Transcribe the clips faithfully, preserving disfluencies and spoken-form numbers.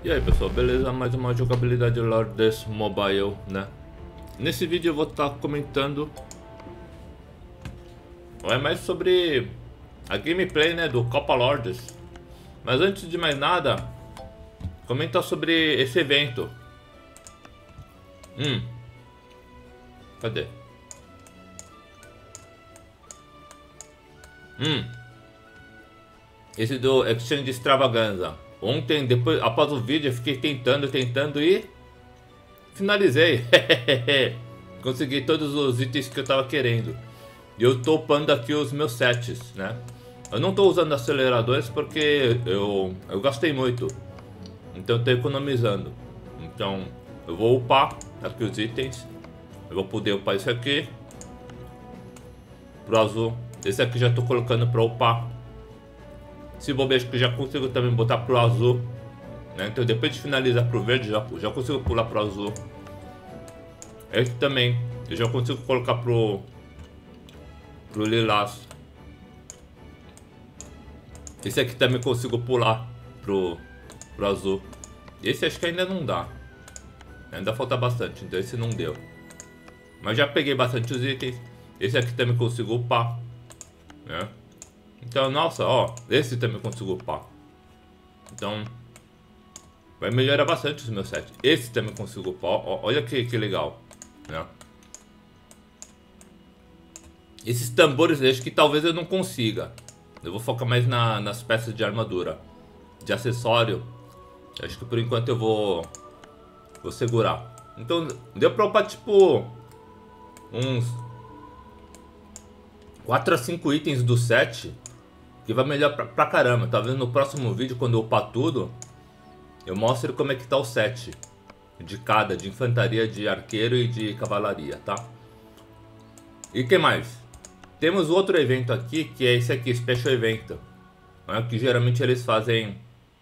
E aí pessoal, beleza? Mais uma jogabilidade Lords Mobile, né? Nesse vídeo eu vou estar comentando é mais sobre a gameplay, né, do Copa Lords. Mas antes de mais nada, comenta sobre esse evento. Hum. Cadê? Hum. Esse do Exchange Extravaganza. Ontem, depois, após o vídeo, eu fiquei tentando, tentando e finalizei. Consegui todos os itens que eu tava querendo. E eu tô upando aqui os meus sets, né? Eu não tô usando aceleradores porque eu, eu gastei muito. Então eu tô economizando. Então eu vou upar aqui os itens. Eu vou poder upar esse aqui pro azul. Esse aqui já tô colocando pra upar. Se bobear, acho que já consigo também botar pro azul, né? Então depois de finalizar pro verde, já, já consigo pular pro azul. Esse também, eu já consigo colocar pro, pro lilás. Esse aqui também consigo pular pro, pro azul. Esse acho que ainda não dá. Ainda falta bastante, então esse não deu. Mas já peguei bastante os itens. Esse aqui também consigo upar, né? Então, nossa, ó, esse também consigo upar. Então, vai melhorar bastante os meus sets. Esse também consigo upar, ó, olha que, que legal, né? Esses tambores, eu acho que talvez eu não consiga. Eu vou focar mais na, nas peças de armadura. De acessório, acho que por enquanto eu vou, vou segurar. Então, deu pra upar tipo uns quatro a cinco itens do set. Que vai melhor pra, pra caramba. Talvez no próximo vídeo, quando eu upar tudo, eu mostro como é que tá o set de cada, de infantaria, de arqueiro e de cavalaria, tá? E que mais? Temos outro evento aqui, que é esse aqui, Special Event, né? Que geralmente eles fazem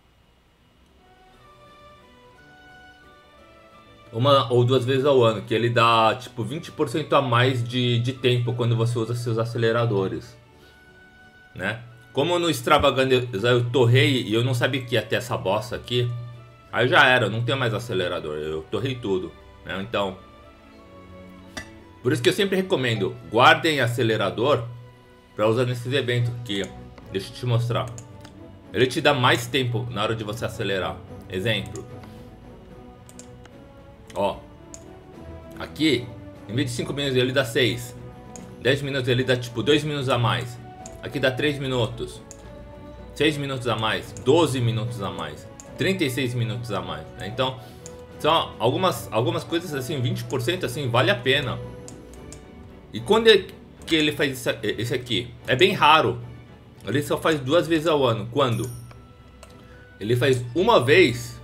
uma ou duas vezes ao ano, que ele dá tipo vinte por cento a mais de, de tempo quando você usa seus aceleradores, né? Como no Extravaganza eu torrei e eu não sabia que ia ter essa bosta aqui, aí já era, não tem mais acelerador, eu torrei tudo, né? Então, por isso que eu sempre recomendo, guardem acelerador para usar nesses eventos que, deixa eu te mostrar, ele te dá mais tempo na hora de você acelerar. Exemplo, ó, aqui, em vez de cinco minutos ele dá seis, dez minutos ele dá tipo dois minutos a mais. Aqui dá três minutos, seis minutos a mais, doze minutos a mais, trinta e seis minutos a mais, né? Então, são algumas, algumas coisas assim, vinte por cento assim, vale a pena. E quando é que ele faz esse aqui? É bem raro. Ele só faz duas vezes ao ano. Quando? Ele faz uma vez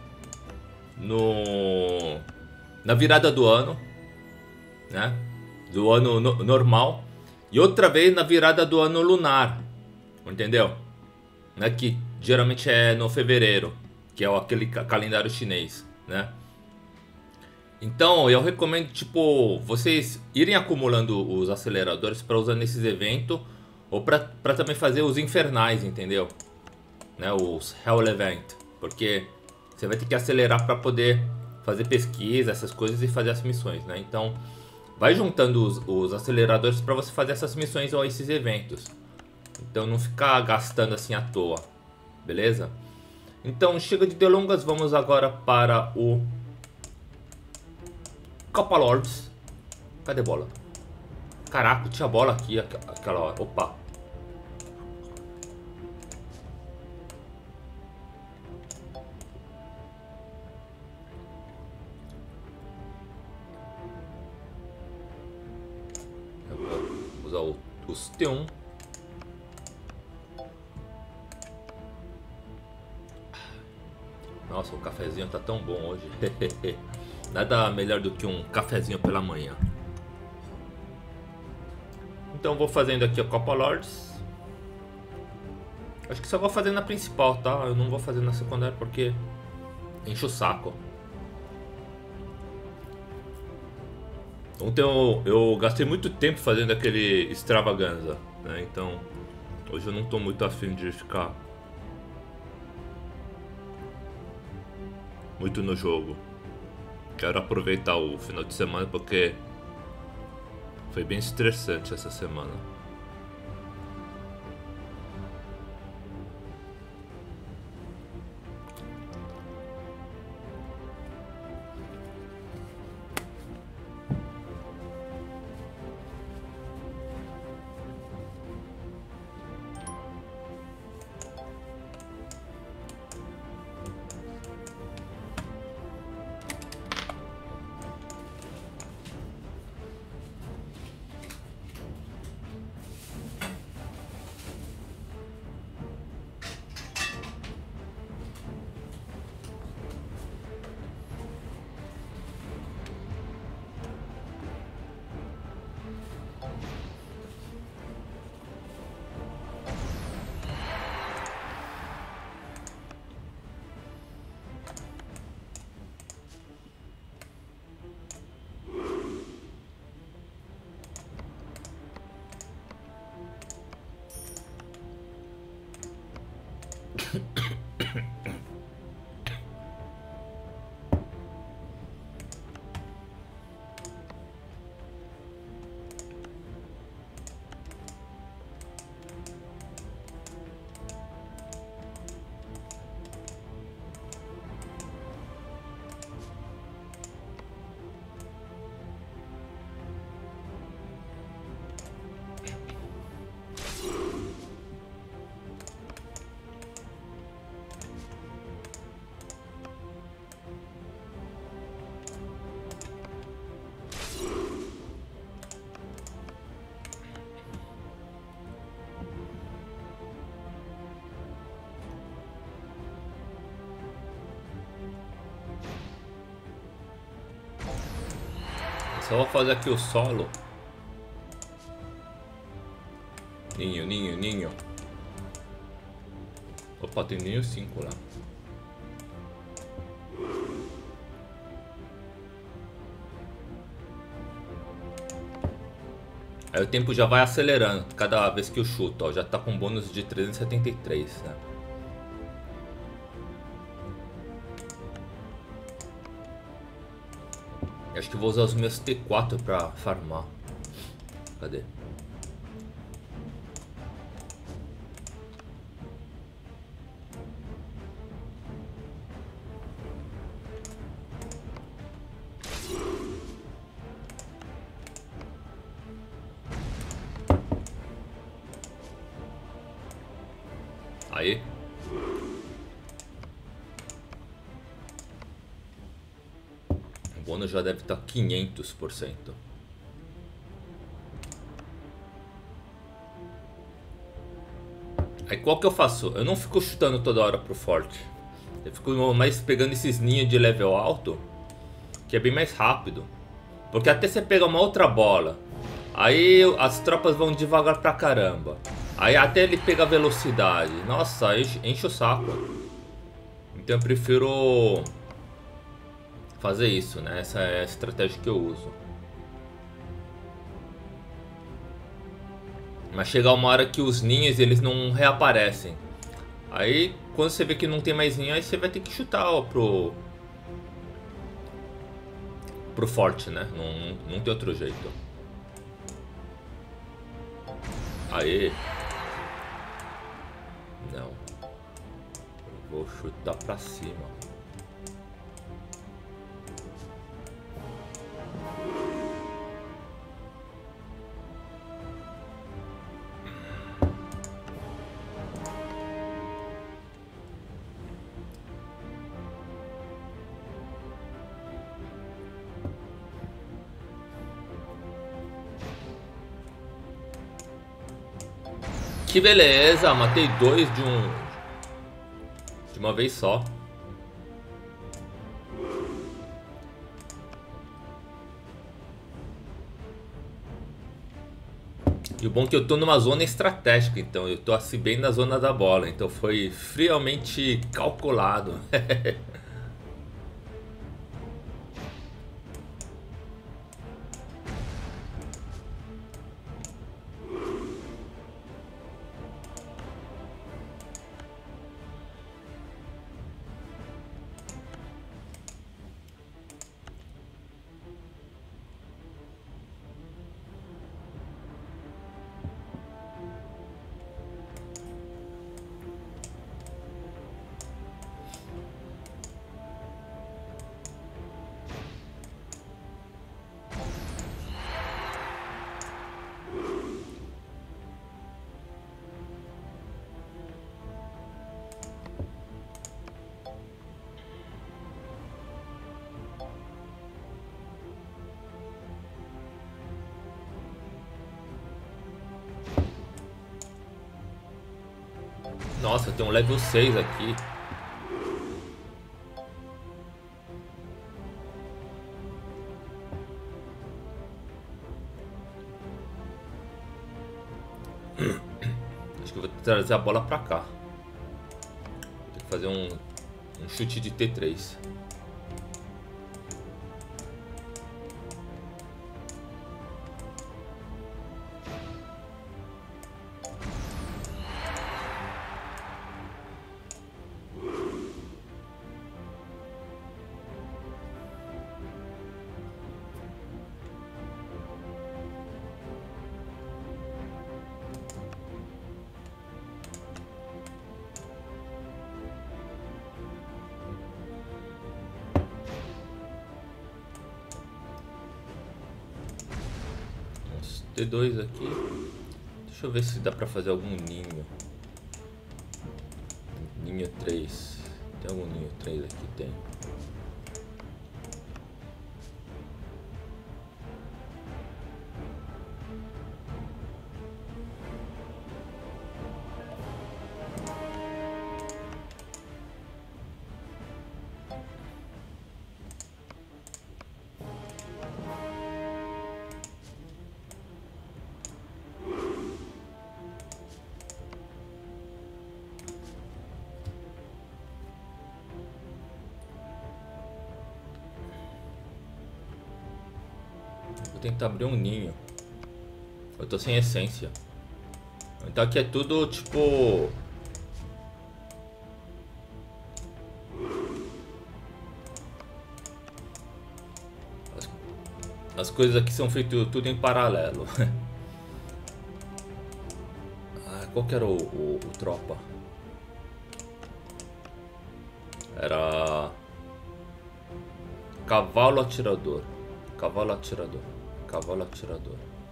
no na virada do ano, né? Do ano no, normal. E outra vez na virada do ano lunar, entendeu? Né? Que geralmente é no fevereiro, que é aquele calendário chinês, né? Então eu recomendo tipo vocês irem acumulando os aceleradores para usar nesses eventos, ou para também fazer os infernais, entendeu? Né? Os Hell Event, porque você vai ter que acelerar para poder fazer pesquisa, essas coisas e fazer as missões, né? Então vai juntando os, os aceleradores para você fazer essas missões ou esses eventos. Então não ficar gastando assim à toa. Beleza? Então chega de delongas, vamos agora para o Copa Lords. Cadê a bola? Caraca, tinha bola aqui aquela hora. Opa. Usar o, os T um. Nossa, o cafezinho tá tão bom hoje. Nada melhor do que um cafezinho pela manhã. Então vou fazendo aqui a Copa Lords. Acho que só vou fazer na principal, tá? Eu não vou fazer na secundária porque enche o saco. Ontem eu, eu gastei muito tempo fazendo aquele Extravaganza, né? Então hoje eu não tô muito afim de ficar muito no jogo. Quero aproveitar o final de semana porque foi bem estressante essa semana. Só vou fazer aqui o solo. Ninho, ninho, ninho. Opa, tem ninho cinco lá. Aí o tempo já vai acelerando cada vez que eu chuto, ó. Já tá com bônus de trezentos e setenta e três, né? Acho que vou usar os meus T quatro pra farmar. Cadê? Aí. O bônus já deve estar quinhentos por cento. Aí qual que eu faço? Eu não fico chutando toda hora pro forte. Eu fico mais pegando esses ninhos de level alto, que é bem mais rápido. Porque até você pegar uma outra bola, aí as tropas vão devagar pra caramba. Aí até ele pegar velocidade. Nossa, enche, enche o saco. Então eu prefiro fazer isso, né? Essa é a estratégia que eu uso. Mas chega uma hora que os ninhos eles não reaparecem. Aí quando você vê que não tem mais ninho, aí você vai ter que chutar, ó, pro pro forte, né? Não, não tem outro jeito. Aí. Não. Vou chutar pra cima. Que beleza, matei dois de um de uma vez só. E o bom é que eu tô numa zona estratégica, então eu tô assim bem na zona da bola, então foi friamente calculado. Nossa, tem um level seis aqui. Acho que eu vou trazer a bola pra cá. Vou ter que fazer um, um chute de T três. T dois aqui. Deixa eu ver se dá pra fazer algum ninho. Ninho três. Tem algum ninho três aqui? Tem. Vou tentar abrir um ninho. Eu tô sem essência. Então aqui é tudo tipo... As, as coisas aqui são feitas tudo em paralelo. Ah, qual que era o, o, o tropa? Era... Cavalo atirador. Cavalo atirador. Cavalo atirador.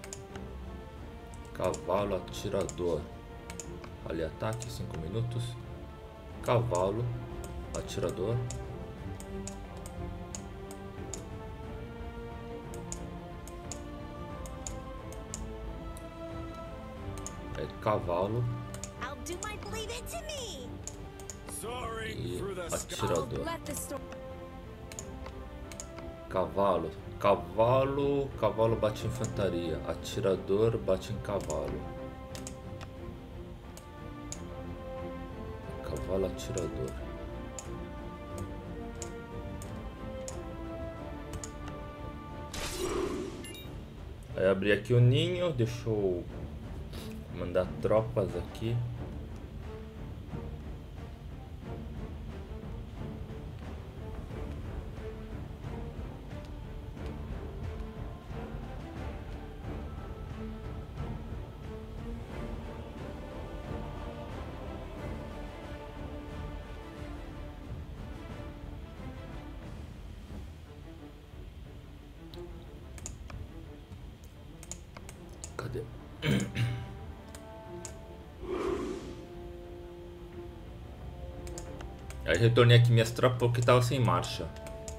Cavalo atirador. Ali ataque, cinco minutos. Cavalo atirador. É cavalo e atirador. Cavalo. Cavalo, cavalo bate em infantaria. Atirador bate em cavalo. Cavalo atirador. Aí abri aqui o ninho. Deixa eu mandar tropas aqui. Cadê? Aí retornei aqui minhas tropas porque tava sem marcha.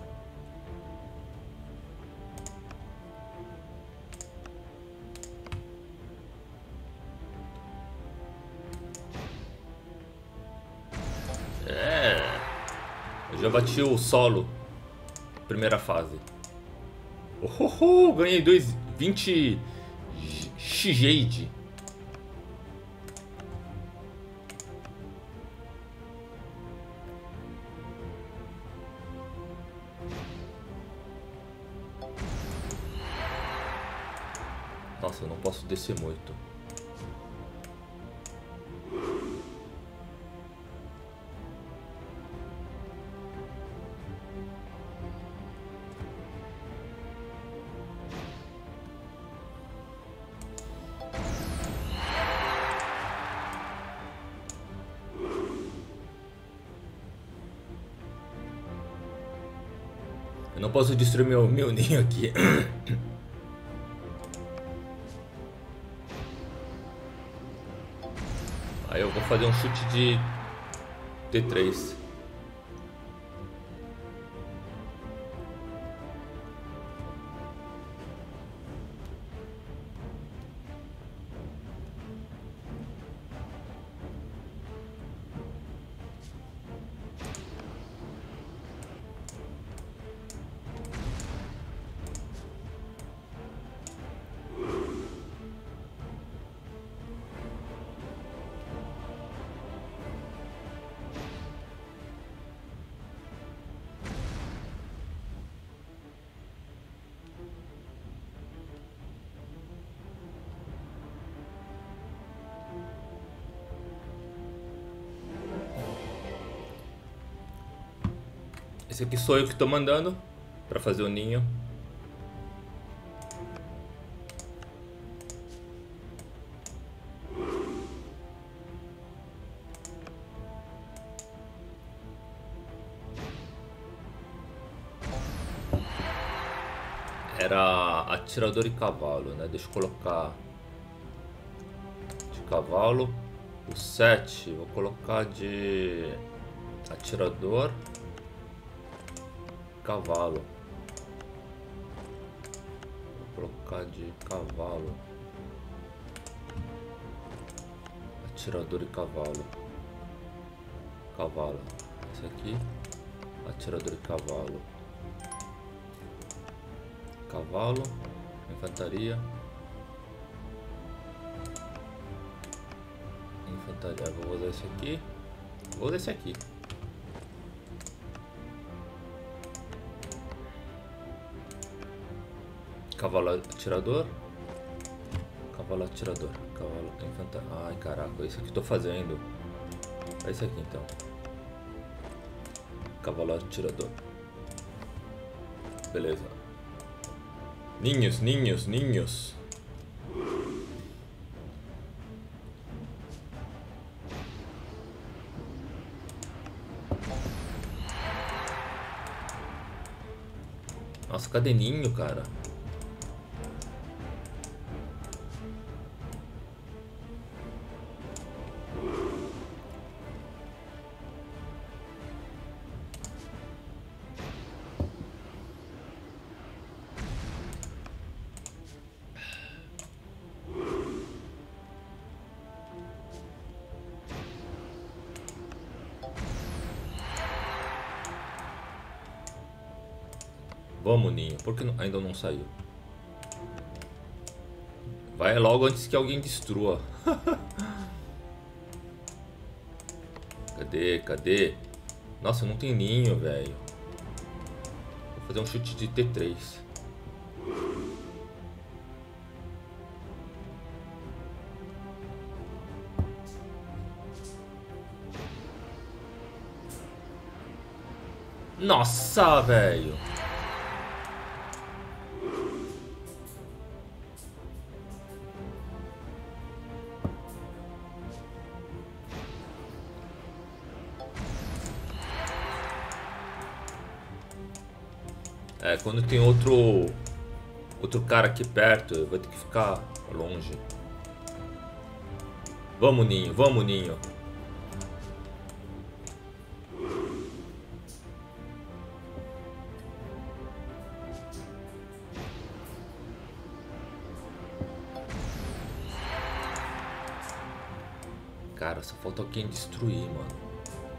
É. Eu já bati o solo. Primeira fase. Oh, oh, oh, ganhei dois, vinte X-Jade. Nossa, eu não posso descer muito. Eu não posso destruir meu, meu ninho aqui. Aí eu vou fazer um chute de T três. Esse aqui sou eu que tô mandando pra fazer o ninho. Era atirador e cavalo, né? Deixa eu colocar de cavalo. O sete, vou colocar de atirador, cavalo. Vou colocar de cavalo, atirador e cavalo. Cavalo. Esse aqui, atirador e cavalo. Cavalo, infantaria. Infantaria, vou usar esse aqui. Vou usar esse aqui. Cavalo atirador. Cavalo atirador. Cavalo infantaria. Ai caraca, isso aqui eu tô fazendo. É esse aqui então. Cavalo atirador. Beleza. Ninhos, ninhos, ninhos. Nossa, cadê ninho, cara? Vamos, ninho. Por que ainda não saiu? Vai logo antes que alguém destrua. Cadê? Cadê? Nossa, não tem ninho, velho. Vou fazer um chute de T três. Nossa, velho. É, quando tem outro outro cara aqui perto, eu vou ter que ficar longe. Vamos, ninho, vamos, ninho. Cara, só falta alguém destruir, mano.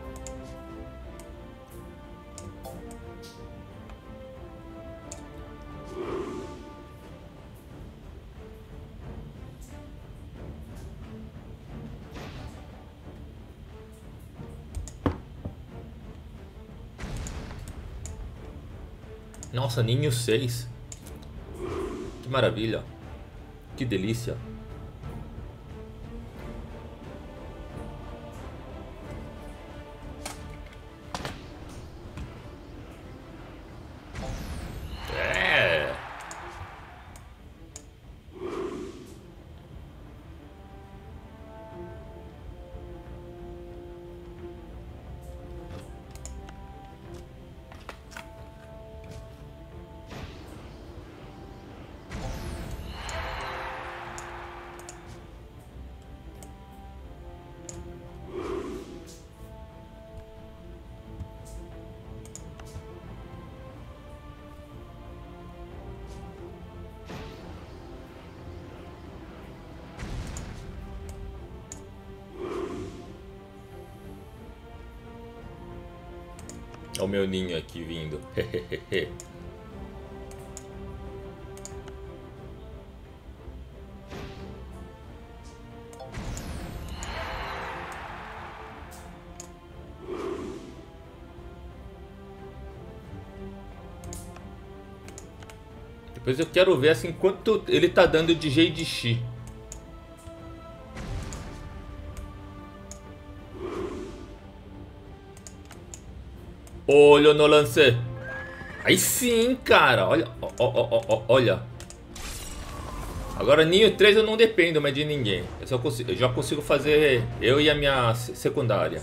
Nossa, ninho seis. Que maravilha. Que delícia. É. Olha o meu ninho aqui vindo. Depois eu quero ver assim quanto ele tá dando de G de X. Olho no lance. Aí sim, cara. Olha, ó, ó, ó, ó, olha. Agora ninho três eu não dependo mais de ninguém. Eu, só consigo, eu já consigo fazer eu e a minha secundária.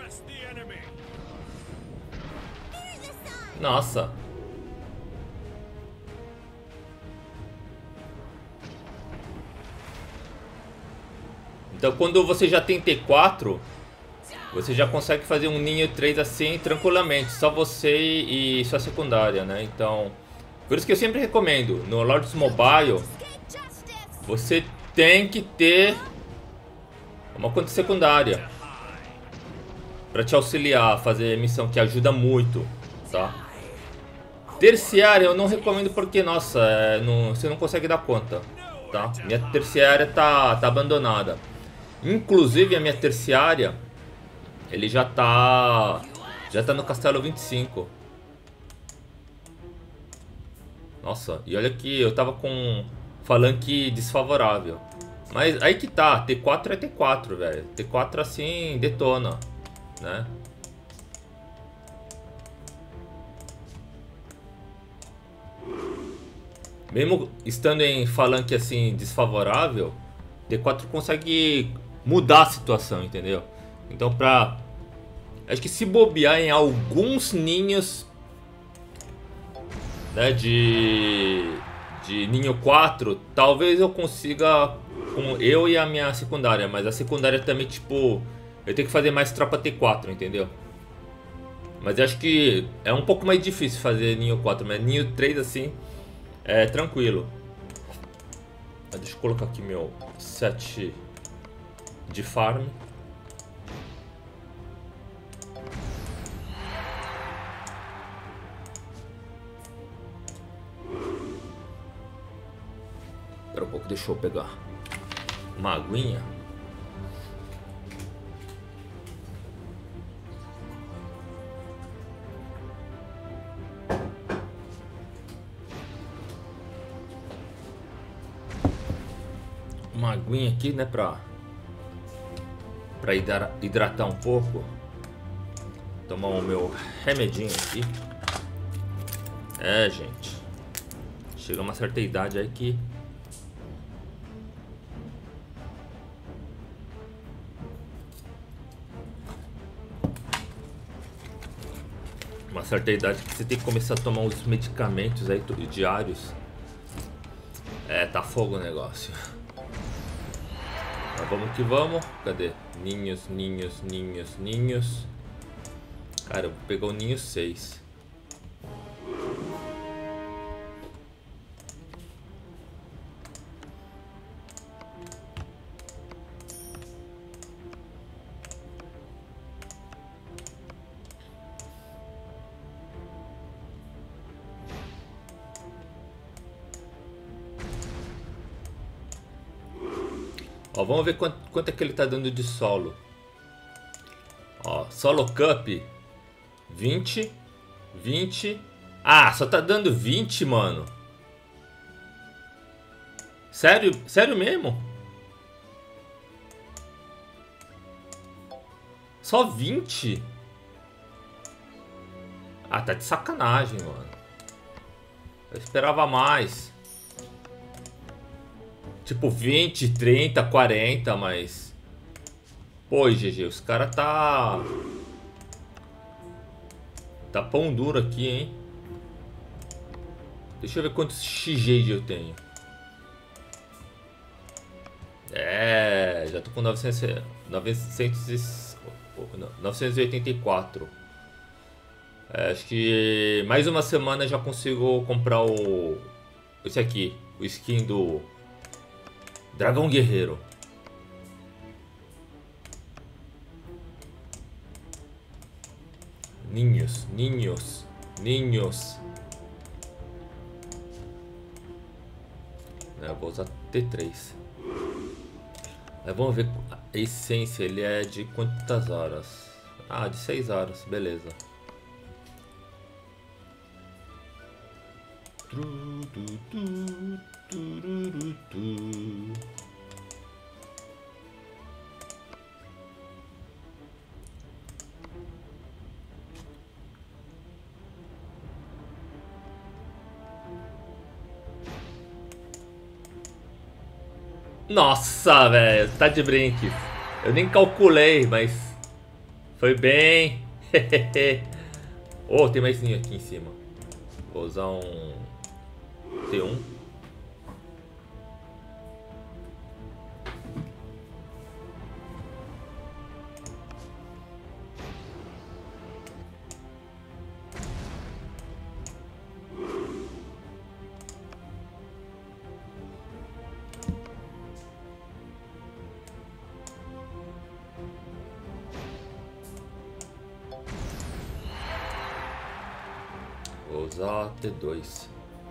Nossa. Então quando você já tem T quatro, você já consegue fazer um ninho três assim tranquilamente. Só você e sua secundária, né? Então, por isso que eu sempre recomendo. No Lords Mobile, você tem que ter uma conta secundária para te auxiliar a fazer missão, que ajuda muito, tá? Terciária eu não recomendo porque, nossa, é, não, você não consegue dar conta, tá? Minha terciária tá, tá abandonada. Inclusive a minha terciária, ele já tá, já tá no castelo vinte e cinco. Nossa, e olha que eu tava com falanque desfavorável. Mas aí que tá, T quatro é T quatro, velho. T quatro assim detona, né? Mesmo estando em falanque assim desfavorável, T quatro consegue mudar a situação, entendeu? Então pra... acho que se bobear em alguns ninhos, né, de... de ninho quatro, talvez eu consiga com eu e a minha secundária. Mas a secundária também, tipo, eu tenho que fazer mais tropa T quatro, entendeu? Mas eu acho que é um pouco mais difícil fazer ninho quatro, mas ninho três assim é tranquilo. Deixa eu colocar aqui meu set de farm. Espera um pouco, deixa eu pegar uma aguinha. Uma aguinha aqui, né, pra, pra hidratar um pouco. Tomar o meu remedinho aqui. É, gente, chega uma certa idade aí que uma certa idade que você tem que começar a tomar os medicamentos aí diários. É, tá fogo o negócio. Mas vamos que vamos. Cadê? Ninhos, ninhos, ninhos, ninhos. Cara, eu vou pegar o ninho seis. Ó, vamos ver quanto, quanto é que ele tá dando de solo. Ó, solo cup vinte, vinte. Ah, só tá dando vinte, mano. Sério, sério mesmo? Só vinte? Ah, tá de sacanagem, mano. Eu esperava mais. Tipo vinte, trinta, quarenta, mas... Pô, G G, os caras tá... Tá pão duro aqui, hein? Deixa eu ver quantos X-Jade eu tenho. É... Já tô com novecentos, novecentos, novecentos e oitenta e quatro. É, acho que mais uma semana já consigo comprar o... Esse aqui, o skin do... Dragão Guerreiro. Ninhos, ninhos, ninhos. Eu vou usar T três. Aí vamos ver a essência, ele é de quantas horas? Ah, de seis horas, beleza. Nossa, velho, tá de brinque. Eu nem calculei, mas foi bem. Oh, tem mais ninho aqui em cima. Vou usar um T um. Vou usar T dois.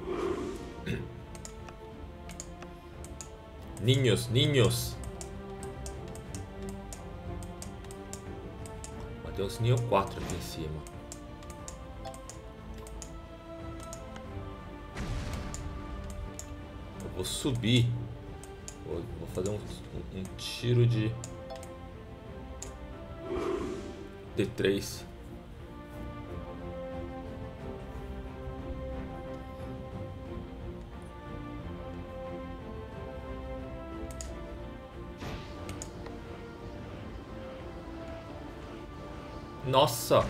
Ninhos, ninhos. Mas tem uns ninho quatro aqui em cima. Eu vou subir. Vou, vou fazer um, um, um tiro de T três. Nossa!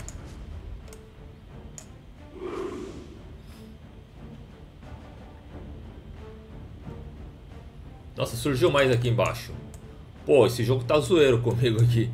Nossa, surgiu mais aqui embaixo. Pô, esse jogo tá zoeiro comigo aqui.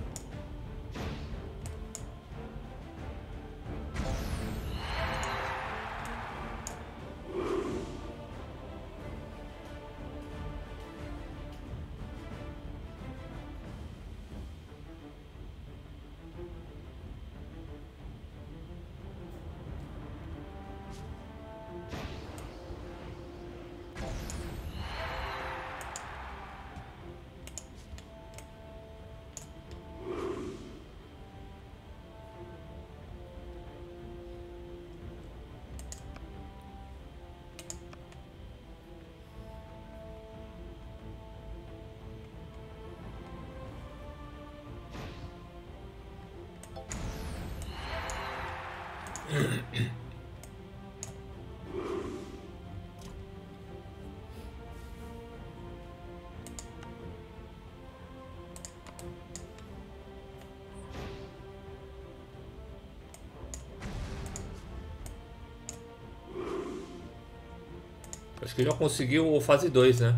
Acho que já conseguiu fase dois, né?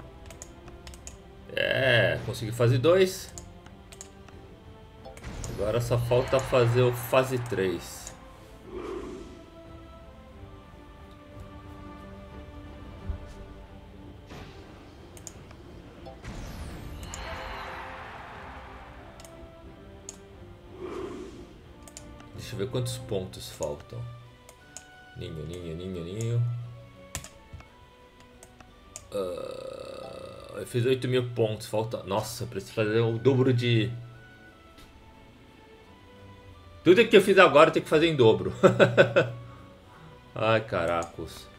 É, consegui fase dois. Agora só falta fazer o fase três. Deixa eu ver quantos pontos faltam. Ninho, ninho, ninho, ninho. Uh, eu fiz oito mil pontos, falta... Nossa, eu preciso fazer o dobro de... Tudo que eu fiz agora eu tenho que fazer em dobro. Ai, caracos.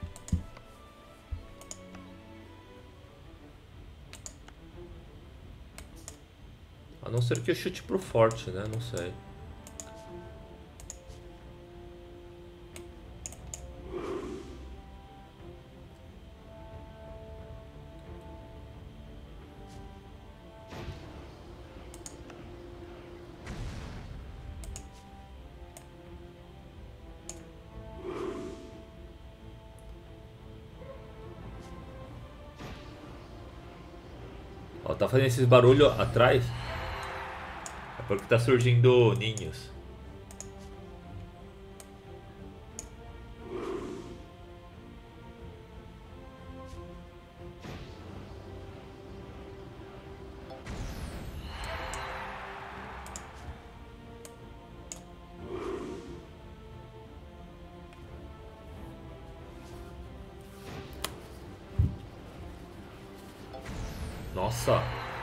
A não ser que eu chute pro forte, né? Não sei. Ó, tá fazendo esses barulhos atrás. É porque tá surgindo ninhos. Nossa.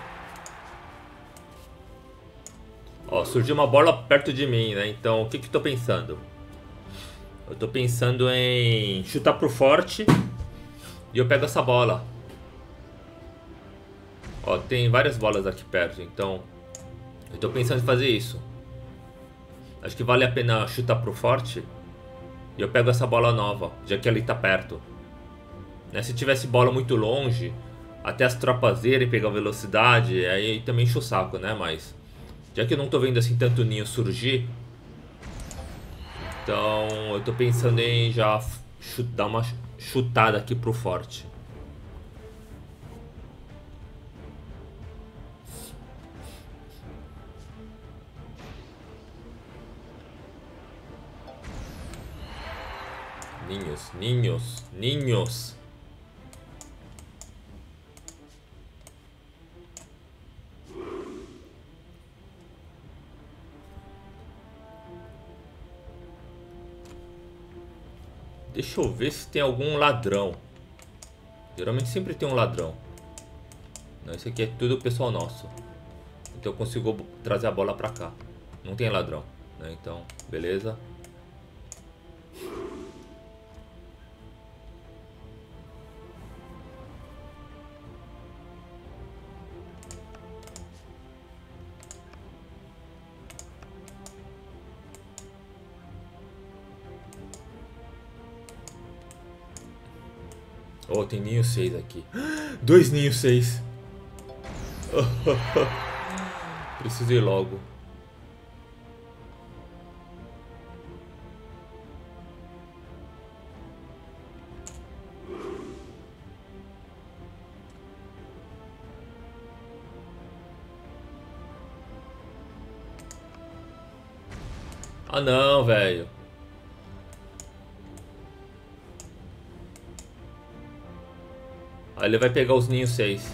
Ó, surgiu uma bola perto de mim, né? Então, o que que eu tô pensando? Eu tô pensando em chutar pro forte e eu pego essa bola. Ó, tem várias bolas aqui perto, então eu tô pensando em fazer isso. Acho que vale a pena chutar pro forte e eu pego essa bola nova, já que ali tá perto. Né? Se tivesse bola muito longe, até as tropas irem pegar velocidade, aí também enche o saco, né? Mas já que eu não tô vendo assim tanto ninho surgir, então eu tô pensando em já dar uma chutada aqui pro forte. Ninhos, ninhos, ninhos. Deixa eu ver se tem algum ladrão. Geralmente sempre tem um ladrão. Não, esse aqui é tudo pessoal nosso. Então eu consigo trazer a bola pra cá. Não tem ladrão, né? Então, beleza. Oh, tem ninho seis aqui. Dois ninhos seis. Preciso ir logo. Ah não, velho. Aí ele vai pegar os ninhos seis.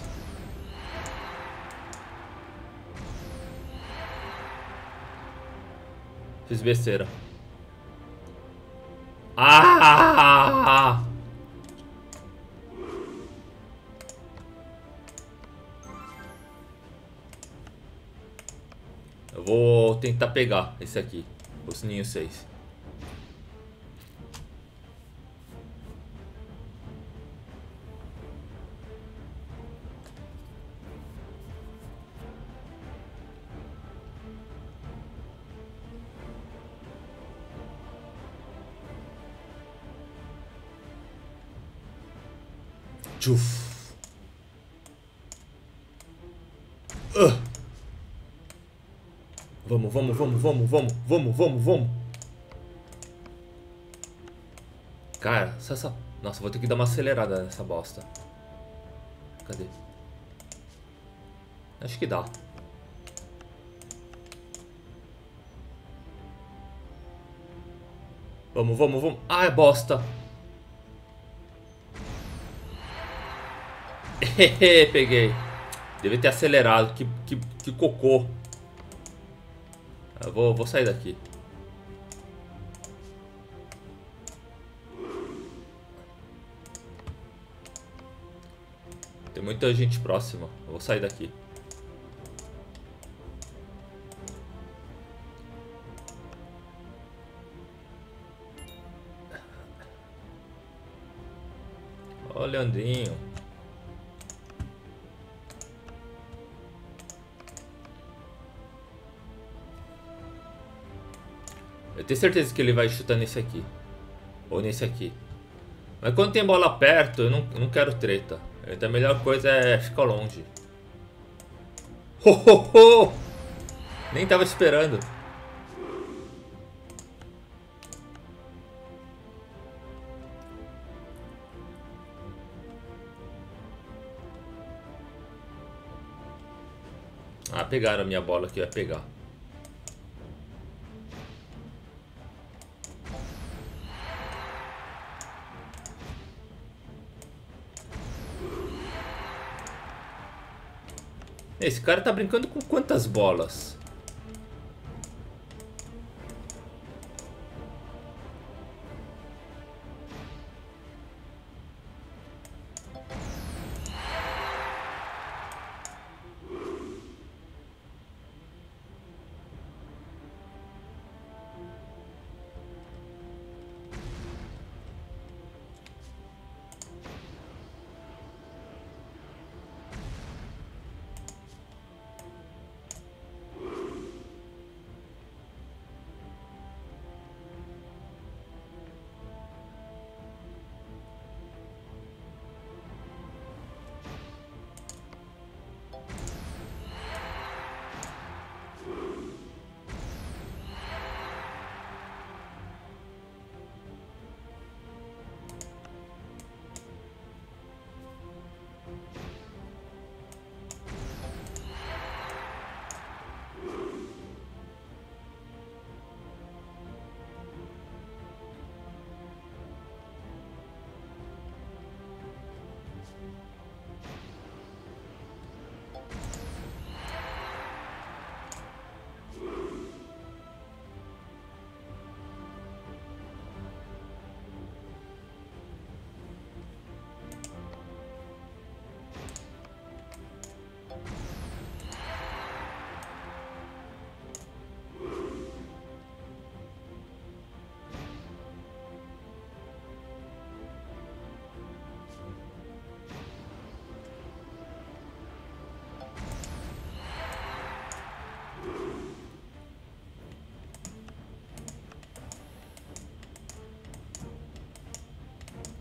Fiz besteira. Ah! Eu vou tentar pegar esse aqui. Os ninhos seis. Tchuf. Uh. Vamos, vamos, vamos, vamos, vamos, vamos, vamos, vamos. Cara, essa... Nossa, vou ter que dar uma acelerada nessa bosta. Cadê? Acho que dá. Vamos, vamos, vamos. Ah, é bosta. Peguei. Deve ter acelerado. Que, que, que cocô. Eu vou, vou sair daqui. Tem muita gente próxima. Eu vou sair daqui. Ó, Leandrinho. Eu tenho certeza que ele vai chutar nesse aqui. Ou nesse aqui. Mas quando tem bola perto, eu não, eu não quero treta. Então a melhor coisa é ficar longe. Ho, ho, ho! Nem tava esperando. Ah, pegaram a minha bola que eu ia pegar. Esse cara tá brincando com quantas bolas?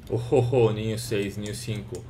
Oh, oh, oh, ninho seis, ninho cinco.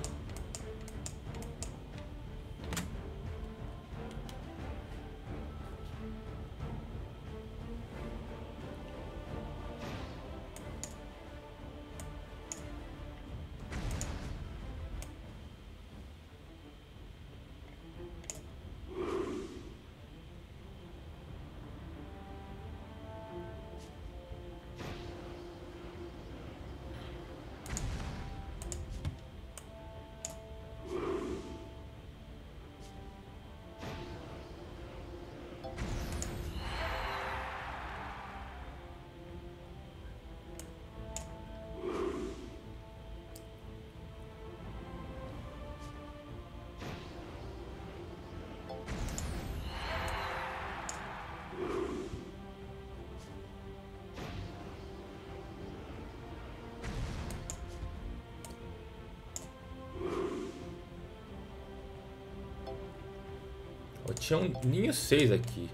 Eu tinha um ninho seis aqui.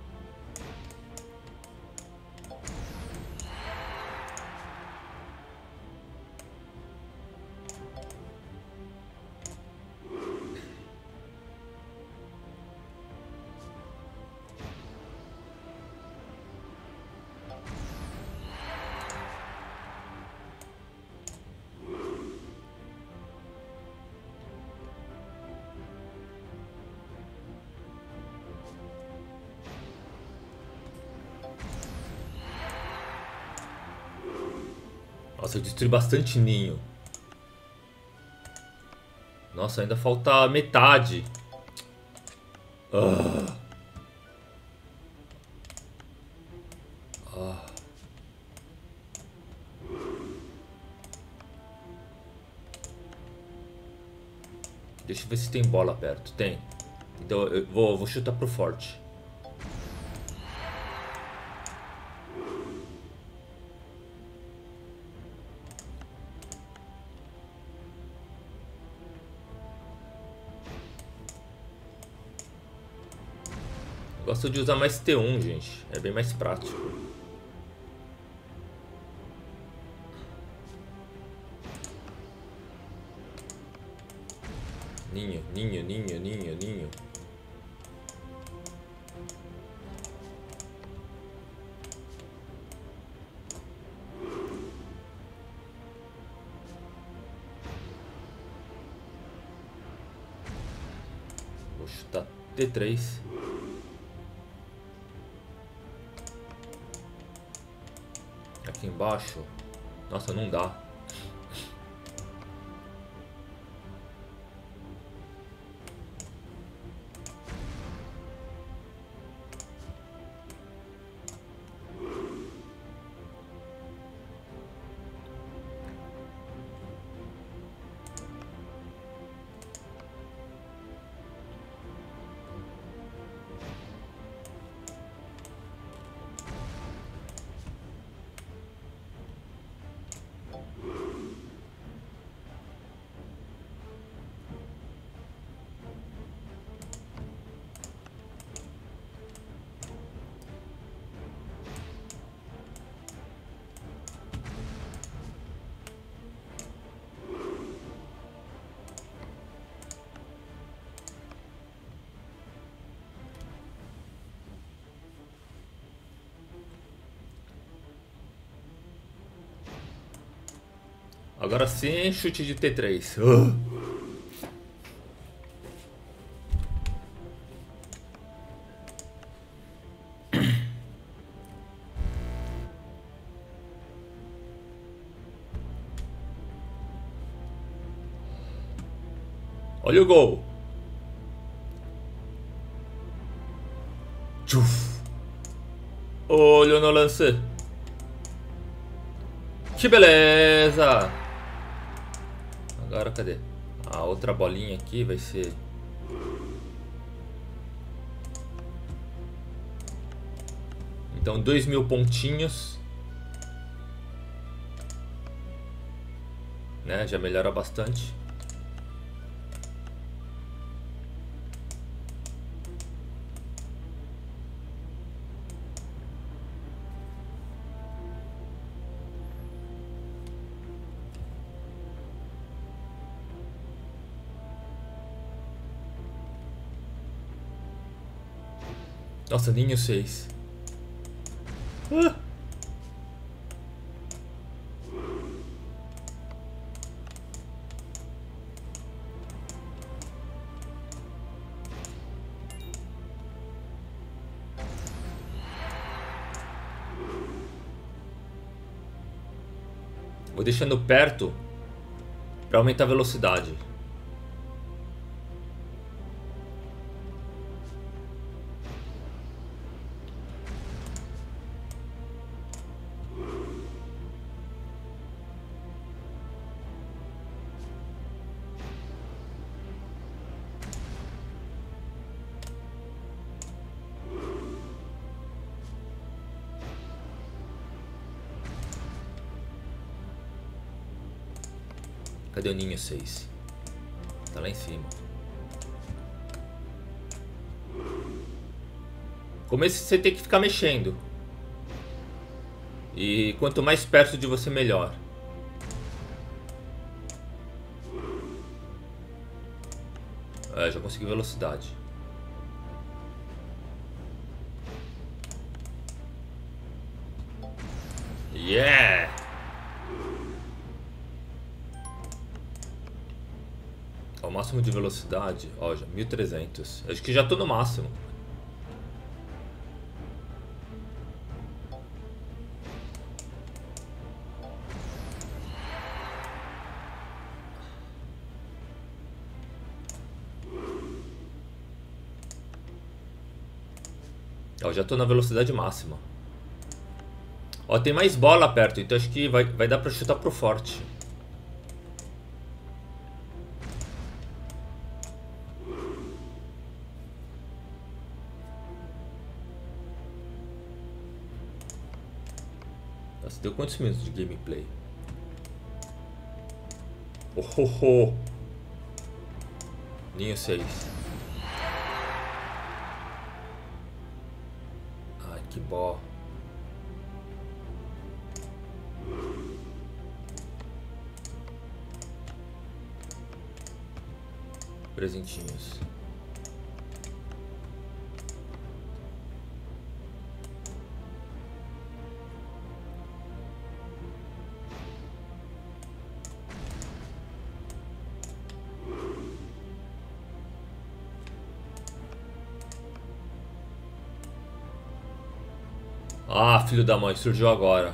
Nossa, eu destruí bastante ninho. Nossa, ainda falta metade. Ah. Ah. Deixa eu ver se tem bola perto. Tem. Então eu vou, vou chutar pro forte. Gosto de usar mais T um, gente. É bem mais prático. Ninho, ninho, ninho, ninho, ninho. Vou chutar T três. Aqui embaixo. Nossa, não dá. Agora sim, chute de T três. Uh. Olha o gol. Tchuf. Olho no lance. Que beleza. Agora cadê? A outra bolinha aqui vai ser... Então dois mil pontinhos, né? Já melhora bastante. Nossa, ninho seis. Ah. Vou deixando perto para aumentar a velocidade. Cadê o ninho seis? Tá lá em cima. Como esse você tem que ficar mexendo. E quanto mais perto de você, melhor. É, já consegui velocidade. Yeah! Ó, o máximo de velocidade, ó, já mil e trezentos. Acho que já tô no máximo. Ó, já tô na velocidade máxima. Ó, tem mais bola perto, então acho que vai, vai dar pra chutar pro forte. Nossa, deu quantos minutos de gameplay? Oh, oh, oh. Ninho seis. Ai, que bó. Presentinhos. Ah, filho da mãe, surgiu agora.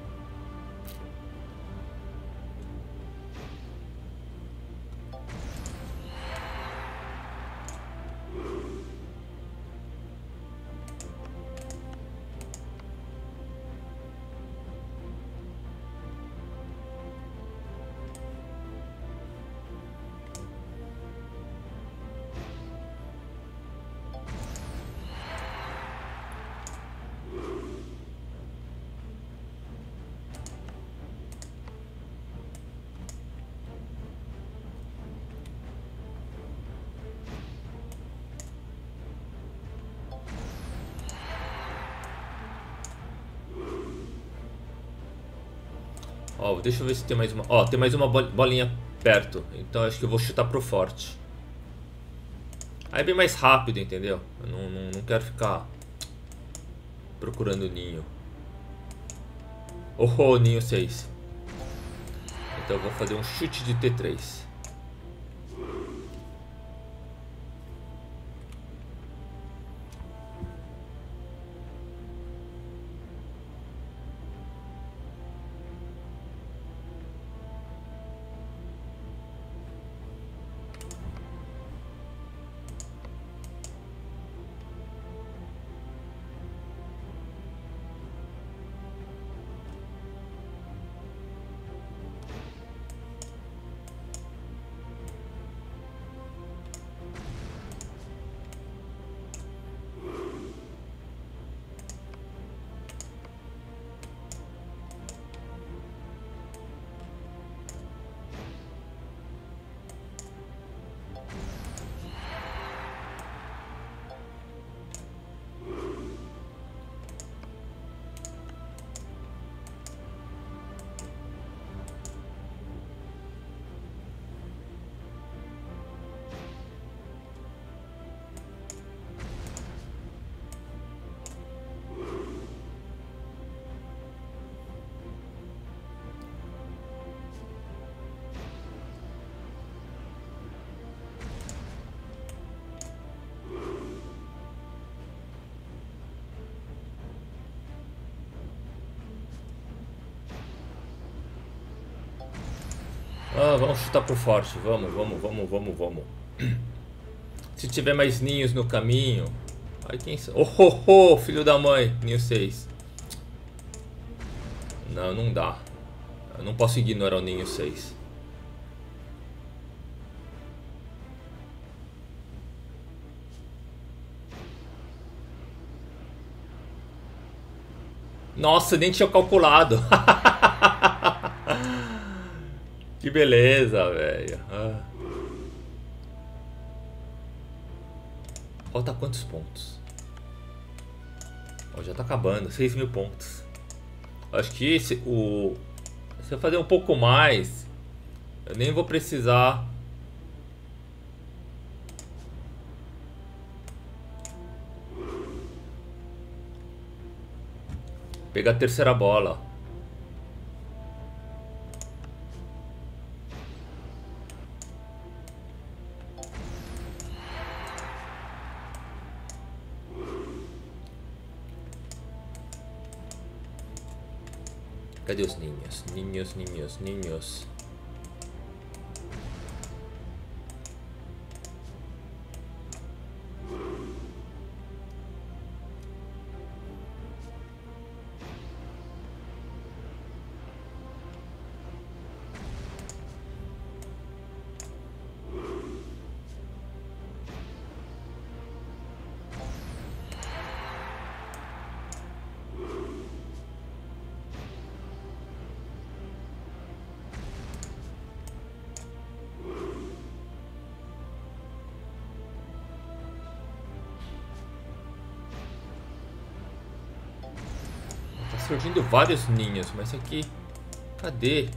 Ó, deixa eu ver se tem mais uma. Ó, tem mais uma bolinha perto. Então acho que eu vou chutar pro forte. Aí é bem mais rápido, entendeu? Eu não, não, não quero ficar procurando ninho. Oh, oh, ninho seis. Então eu vou fazer um chute de T três. Ah, vamos chutar pro forte. Vamos, vamos, vamos, vamos, vamos. Se tiver mais ninhos no caminho... Aí quem sabe... Oh, oh, oh, filho da mãe. Ninho seis. Não, não dá. Eu não posso ignorar o ninho seis. Nossa, nem tinha calculado. Que beleza, velho. Ah. Falta quantos pontos? Oh, já tá acabando. seis mil pontos. Acho que esse, o... se eu fazer um pouco mais, eu nem vou precisar... pegar a terceira bola. Cadê os ninhos? Ninhos, ninhos, ninhos. Surgindo vários ninhos, mas aqui... cadê?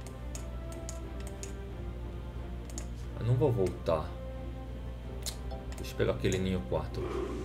Eu não vou voltar. Deixa eu pegar aquele ninho quatro.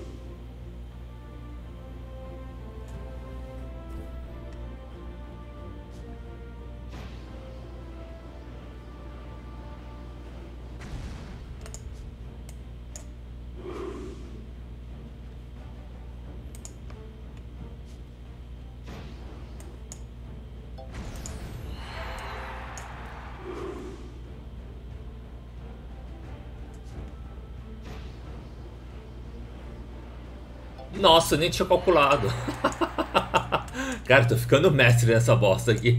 Nossa, nem tinha calculado. Cara, tô ficando mestre nessa bosta aqui.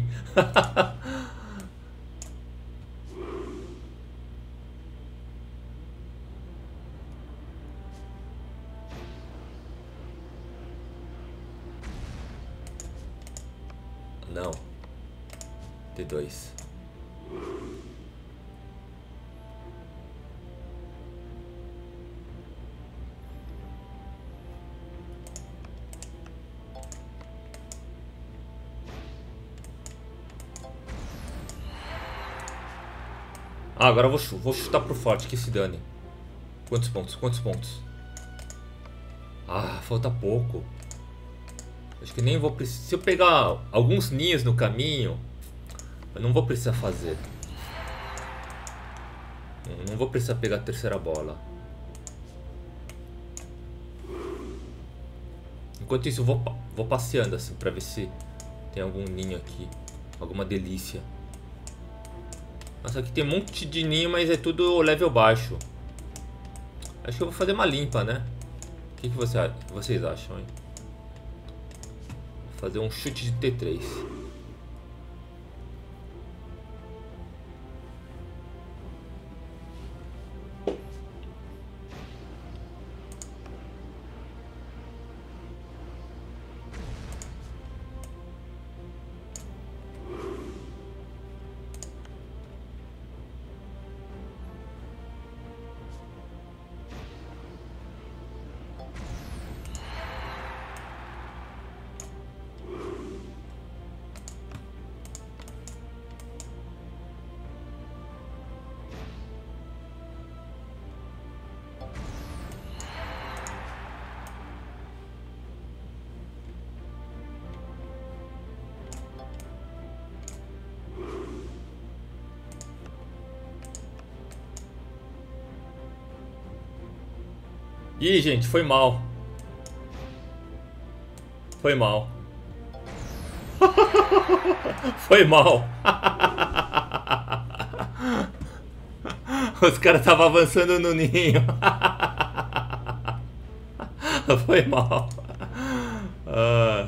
Não. T dois. Ah, agora eu vou, ch vou chutar pro forte, que se dane. Quantos pontos? Quantos pontos? Ah, falta pouco. Acho que nem vou precisar. Se eu pegar alguns ninhos no caminho, eu não vou precisar fazer. Eu não vou precisar pegar a terceira bola. Enquanto isso, eu vou, vou passeando assim, pra ver se tem algum ninho aqui. Alguma delícia. Nossa, aqui tem um monte de ninho, mas é tudo level baixo. Acho que eu vou fazer uma limpa, né? O que, que você, vocês acham, hein? Vou fazer um chute de T três. Ih, gente, foi mal. Foi mal. Foi mal. Os caras estavam avançando no ninho. Foi mal. Ah.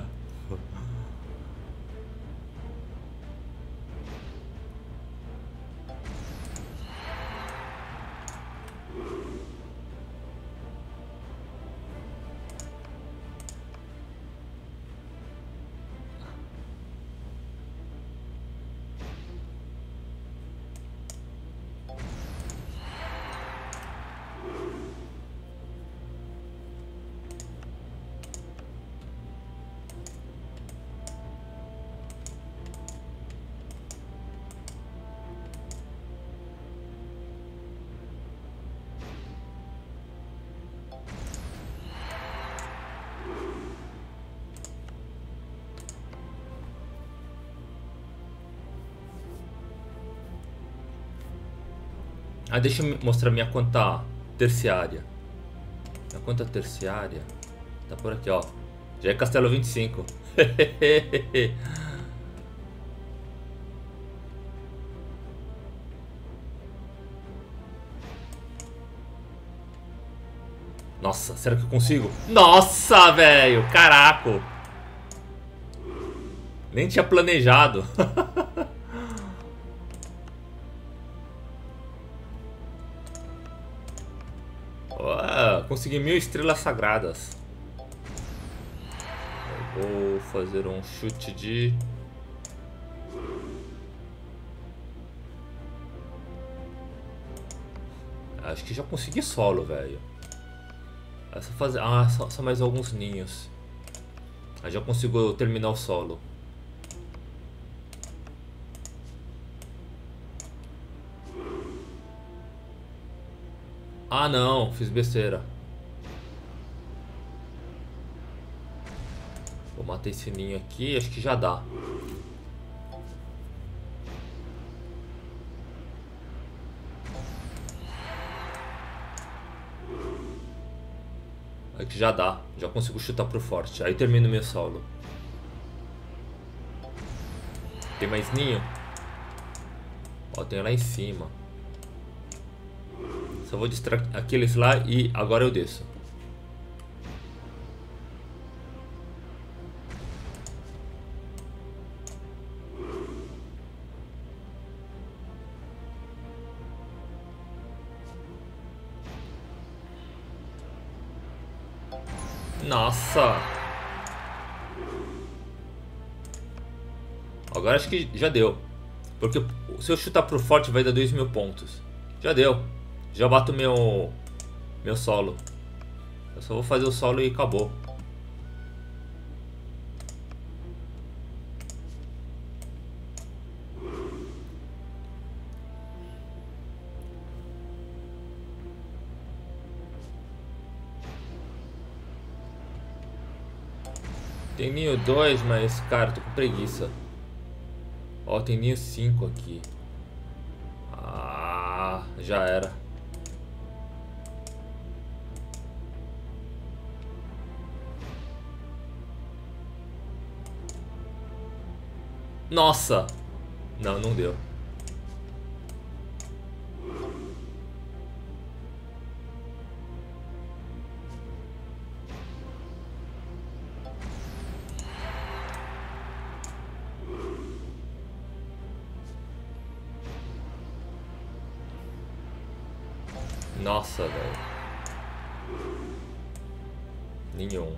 Ah, deixa eu mostrar minha conta terciária. Minha conta terciária tá por aqui, ó. Já é Castelo vinte e cinco. Nossa, será que eu consigo? Nossa, velho! Caraca! Nem tinha planejado. Ué, consegui mil estrelas sagradas. Eu vou fazer um chute de... Acho que já consegui solo, velho. É só fazer... Ah, só, só mais alguns ninhos. Aí já consigo terminar o solo. Ah, não, fiz besteira. Vou matar esse ninho aqui, acho que já dá. Acho que já dá, já consigo chutar pro forte. Aí termino meu solo. Tem mais ninho? Ó, tem lá em cima. Só vou distrair aqueles lá e agora eu desço. Nossa! Agora acho que já deu. Porque se eu chutar pro forte vai dar dois mil pontos. Já deu. Já bato meu meu solo. Eu só vou fazer o solo e acabou. Tem ninho dois, mas cara, tô com preguiça. Ó, tem ninho cinco aqui. Ah, já era. Nossa! Não, não deu. Nossa, velho. Nenhum.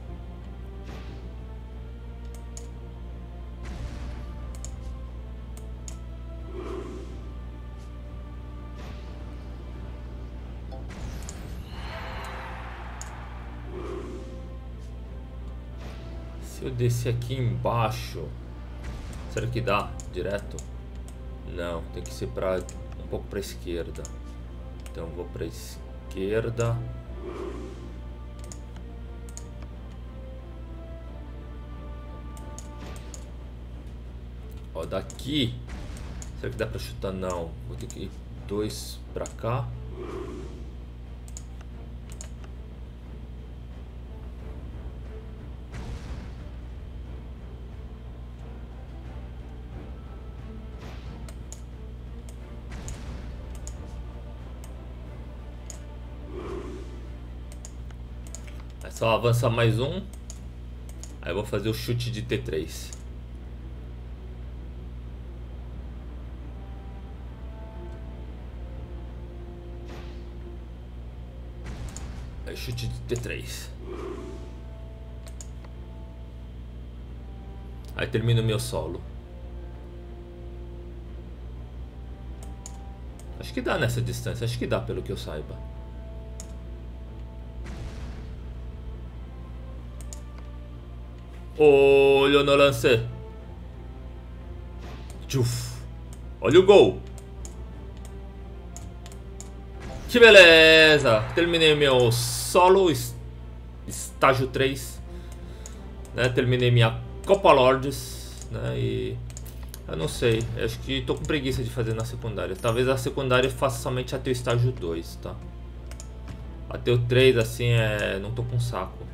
Se eu descer aqui embaixo, será que dá direto? Não, tem que ser pra, um pouco pra esquerda. Então vou pra esquerda. Ó, daqui. Será que dá pra chutar? Não. Vou ter que ir dois pra cá. Só avançar mais um. Aí eu vou fazer o chute de T três. Aí chute de T três. Aí termino o meu solo. Acho que dá nessa distância, acho que dá pelo que eu saiba. Olha no lance. Tchuf. Olha o gol. Que beleza. Terminei meu solo. Estágio três. Né? Terminei minha Copa Lords. Né? E... eu não sei. Acho que tô com preguiça de fazer na secundária. Talvez a secundária faça somente até o estágio dois, tá? Até o três, assim, é... não tô com saco.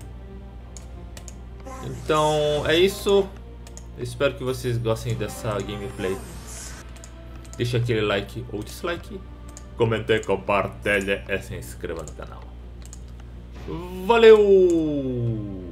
Então, é isso. Espero que vocês gostem dessa gameplay. Deixa aquele like ou dislike. Comente, compartilhe e se inscreva no canal. Valeu!